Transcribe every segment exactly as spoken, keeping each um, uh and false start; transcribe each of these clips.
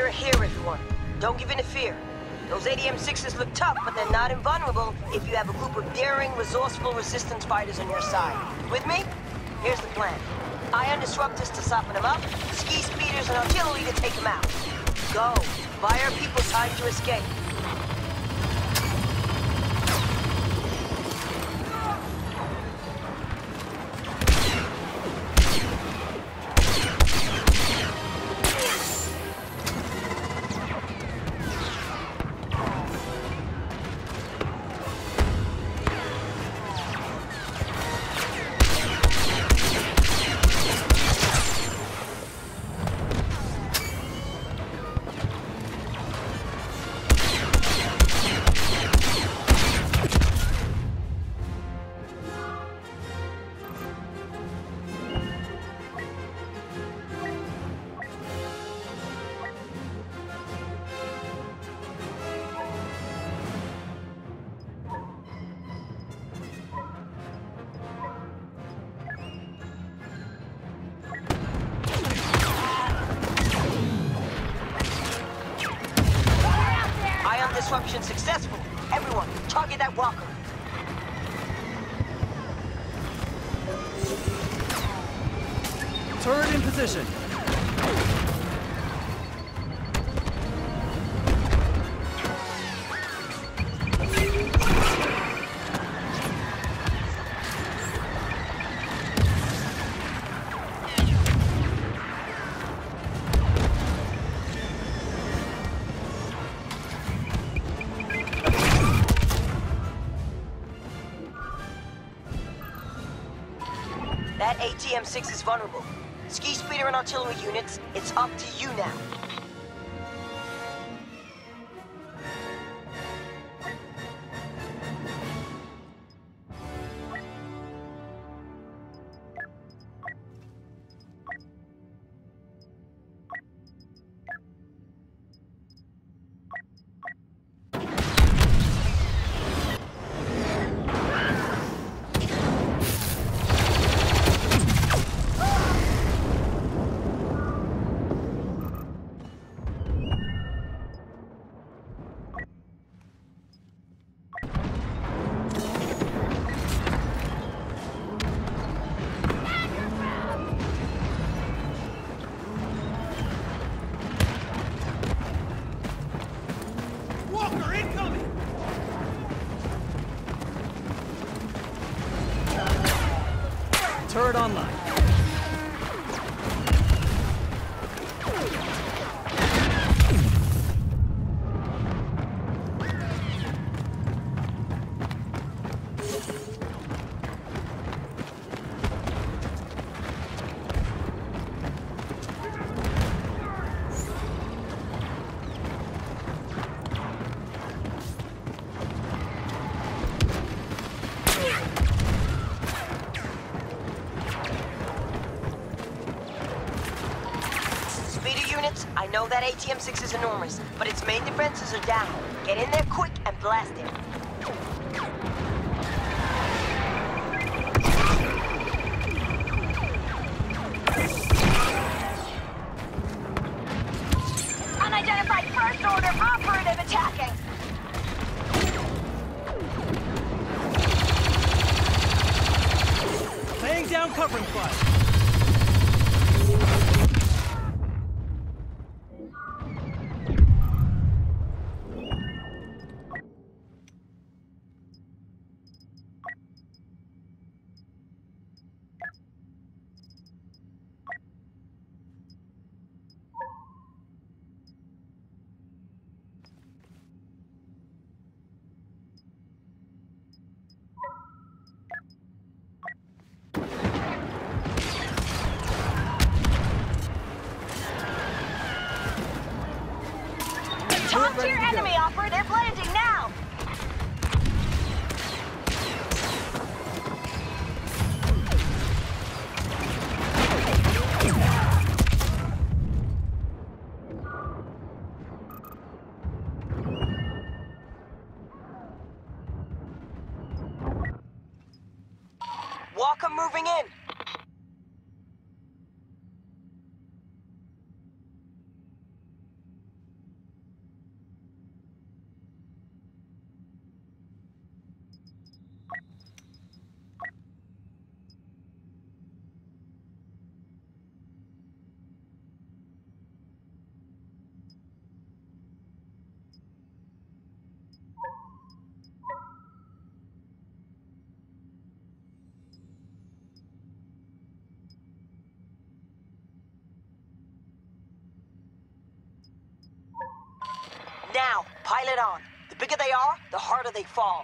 You're here, everyone. Don't give in to fear. Those A D M sixes look tough, but they're not invulnerable if you have a group of daring, resourceful resistance fighters on your side. With me? Here's the plan. Ion disruptors to soften them up, ski speeders and artillery to take them out. Go. Buy our people time to escape. Disruption successful. Everyone, target that walker. Turret in position. That A T M six is vulnerable. Ski speeder and artillery units, it's up to you now. Turret online. I know that A T M six is enormous, but its main defenses are down. Get in there quick and blast it. Unidentified first order operative attacking. Laying down covering fire. Talk to your enemy, operative. Landing now. Walker moving in. Now, pile it on. The bigger they are, the harder they fall.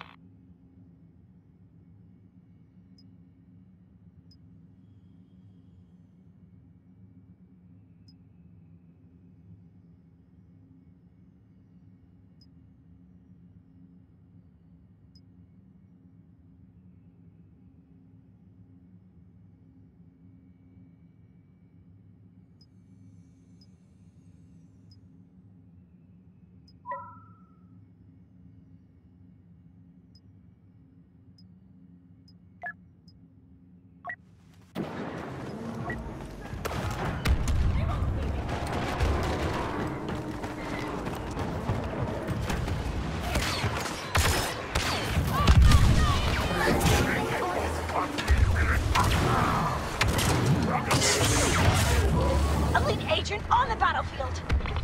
On the battlefield!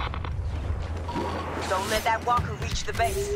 Don't let that walker reach the base.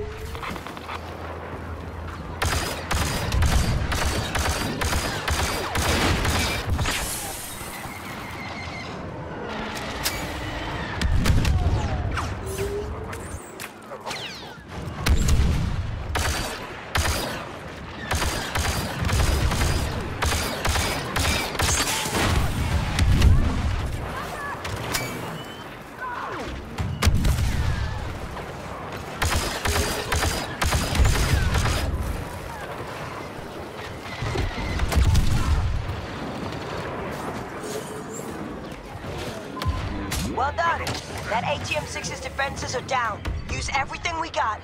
Well done. That A T M six's defenses are down. Use everything we got.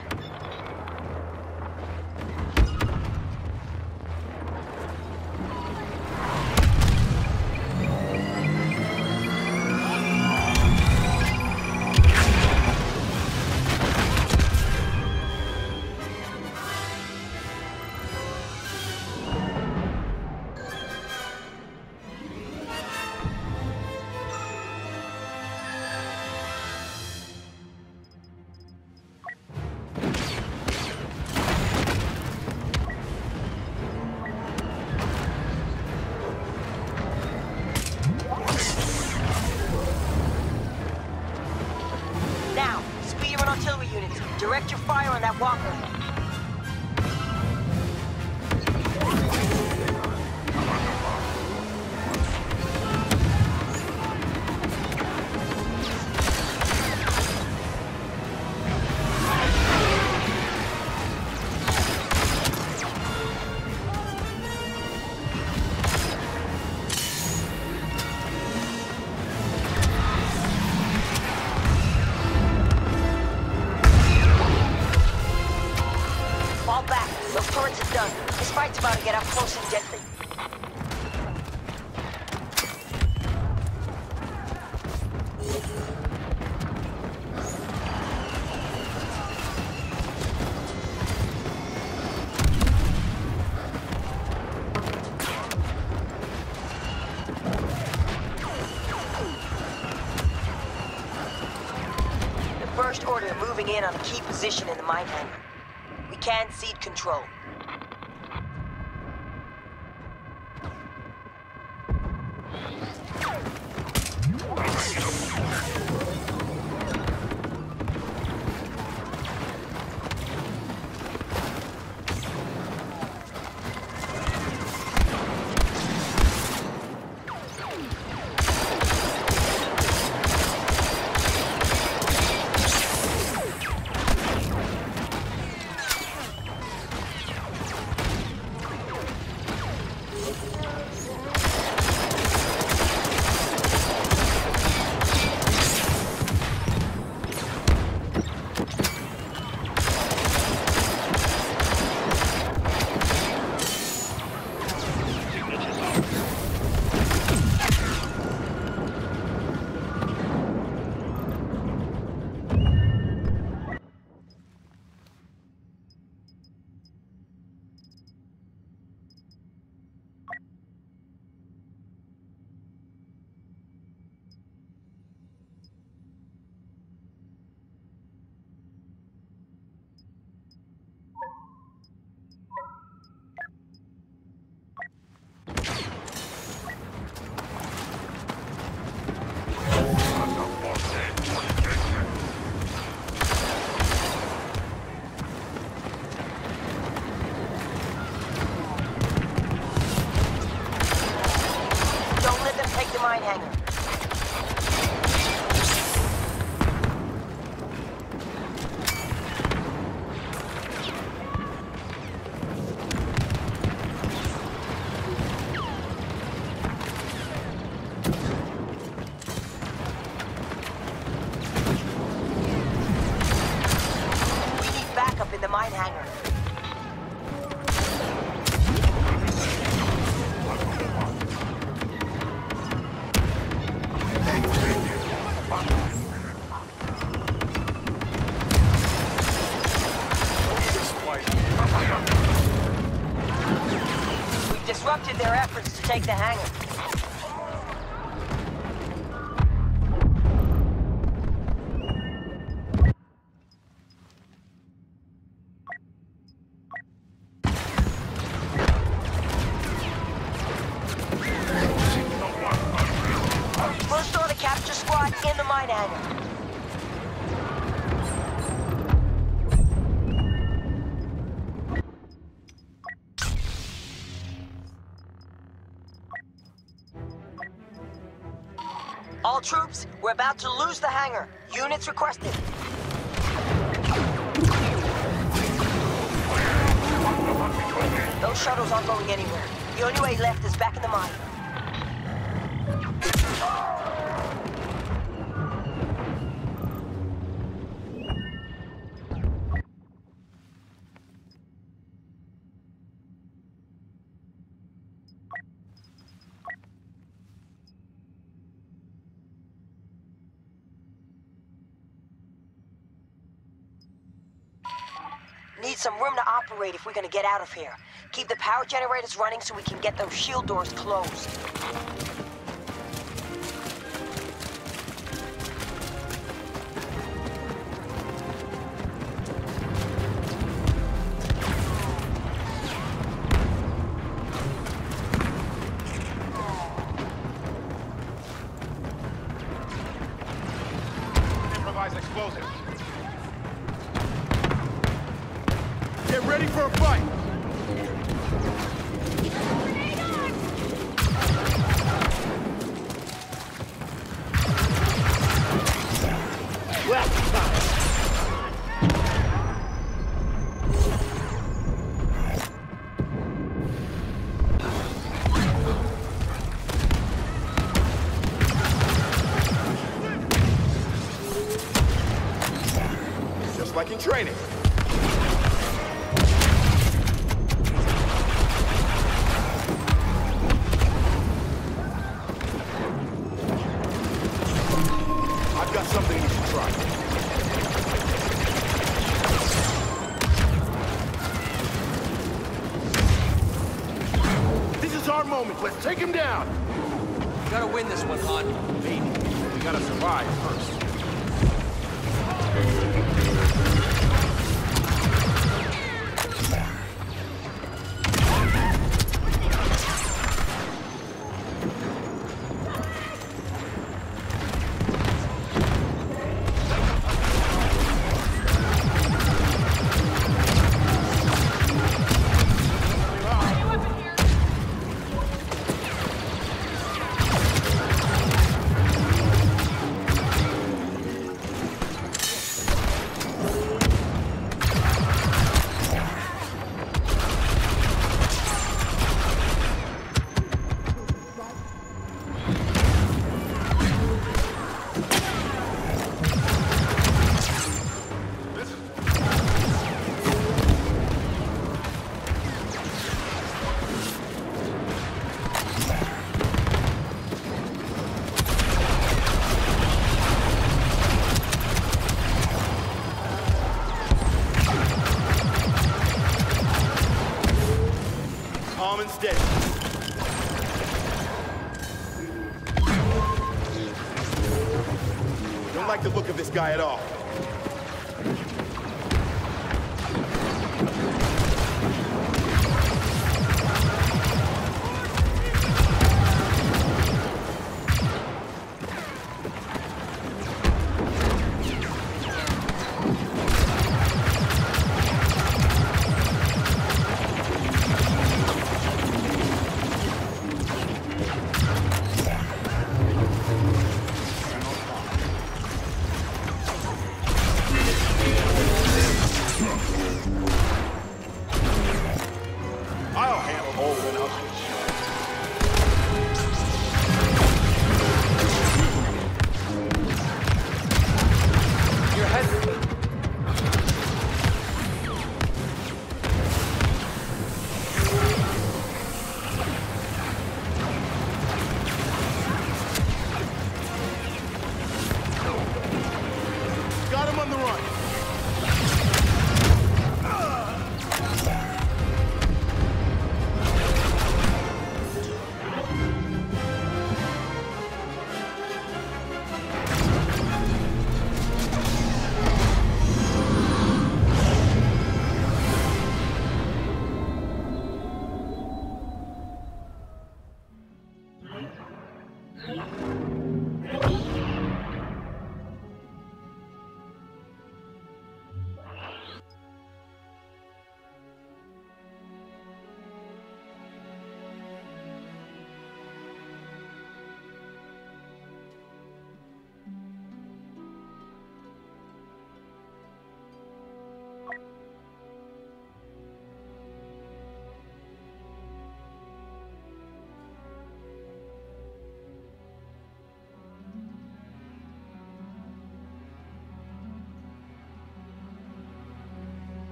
Artillery units, direct your fire on that walker. Fall back. Those turrets are done. This fight's about to get up close and deadly. The First Order are moving in on a key position in the mine hangar. We can't cede control. mine hangar. We need backup in the mine hangar. We've disrupted their efforts to take the hangar. First order capture squad in the mine hangar. All troops, we're about to lose the hangar. Units requested. Those shuttles aren't going anywhere. The only way left is back in the mine. Need some room to operate if we're gonna get out of here. Keep the power generators running so we can get those shield doors closed. Improvise explosives. Get ready for a fight! Just like in training. I've got something you should try. This is our moment. Let's take him down. We gotta win this one, Han. Maybe. We gotta survive first. Calm and steady. Don't like the look of this guy at all.